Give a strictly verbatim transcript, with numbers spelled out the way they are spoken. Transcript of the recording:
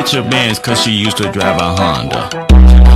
got your Benz cause she used to drive a Honda.